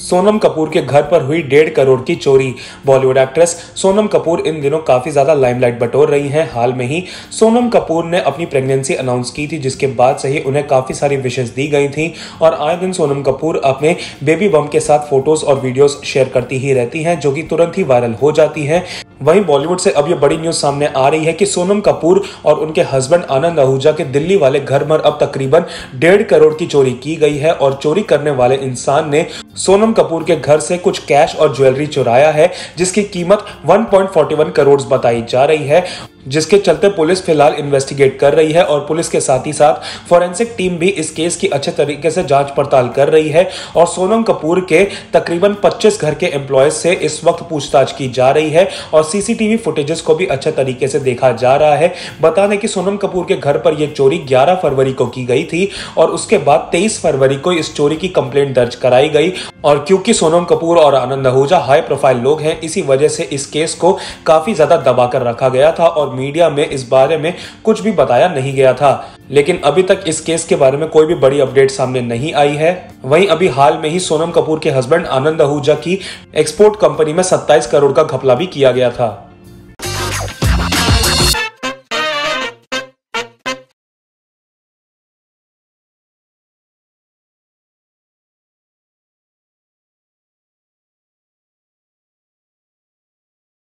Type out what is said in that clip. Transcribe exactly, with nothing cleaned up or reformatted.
सोनम कपूर के घर पर हुई डेढ़ करोड़ की चोरी। बॉलीवुड एक्ट्रेस सोनम कपूर इन दिनों काफी ज्यादा लाइमलाइट बटोर रही हैं। हाल में ही सोनम कपूर ने अपनी प्रेगनेंसी अनाउंस की थी, जिसके बाद से ही उन्हें काफी सारी विशेष दी गई थी और आए दिन सोनम कपूर अपने बेबी बम के साथ फोटोज और वीडियोस शेयर करती ही रहती हैं, जो कि तुरंत ही वायरल हो जाती हैं। वहीं बॉलीवुड से अब ये बड़ी न्यूज सामने आ रही है कि सोनम कपूर और उनके हस्बैंड आनंद आहूजा के दिल्ली वाले घर में अब तकरीबन डेढ़ करोड़ की चोरी की गई है और चोरी करने वाले इंसान ने सोनम कपूर के घर से कुछ कैश और ज्वेलरी चुराया है, जिसकी कीमत एक पॉइंट फोर वन करोड़ बताई जा रही है, जिसके चलते पुलिस फिलहाल इन्वेस्टिगेट कर रही है और पुलिस के साथ ही साथ फोरेंसिक टीम भी इस केस की अच्छे तरीके से जांच पड़ताल कर रही है और सोनम कपूर के तकरीबन पच्चीस घर के एम्प्लॉयज से इस वक्त पूछताछ की जा रही है और सीसीटीवी फुटेजेस को भी अच्छे तरीके से देखा जा रहा है। बता दें कि सोनम कपूर के घर पर यह चोरी ग्यारह फरवरी को की गई थी और उसके बाद तेईस फरवरी को इस चोरी की कंप्लेंट दर्ज कराई गई और क्योंकि सोनम कपूर और आनंद आहूजा हाई प्रोफाइल लोग हैं, इसी वजह से इस केस को काफी ज्यादा दबाकर रखा गया था और मीडिया में इस बारे में कुछ भी बताया नहीं गया था। लेकिन अभी तक इस केस के बारे में कोई भी बड़ी अपडेट सामने नहीं आई है। वहीं अभी हाल में ही सोनम कपूर के हस्बैंड आनंद आहूजा की एक्सपोर्ट कंपनी में सत्ताईस करोड़ का घपला भी किया गया था।